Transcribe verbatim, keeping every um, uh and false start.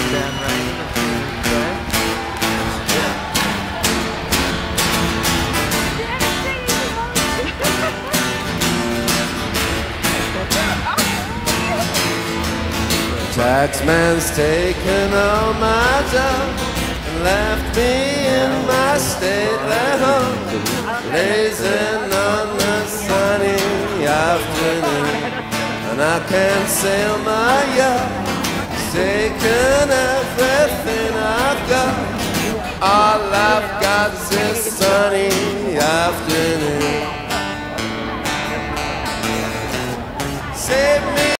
Taxman's taken all my dough and left me in my stately home, blazing on the sunny afternoon, and I can't sail my yacht. He's taken everything.